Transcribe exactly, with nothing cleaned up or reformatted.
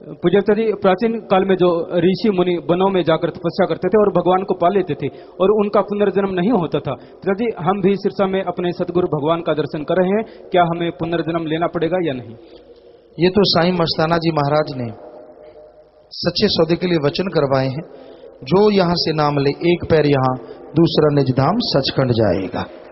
पूज्यता जी, प्राचीन काल में जो ऋषि मुनि वनों में जाकर तपस्या करते थे और भगवान को पा लेते थे और उनका पुनर्जन्म नहीं होता था। पिताजी, हम भी सिरसा में अपने सदगुरु भगवान का दर्शन कर रहे हैं, क्या हमें पुनर्जन्म लेना पड़ेगा या नहीं? ये तो साईं मस्ताना जी महाराज ने सच्चे सौदे के लिए वचन करवाए हैं, जो यहां से नाम ले एक पैर यहां दूसरा निज धाम सचखंड जाएगा।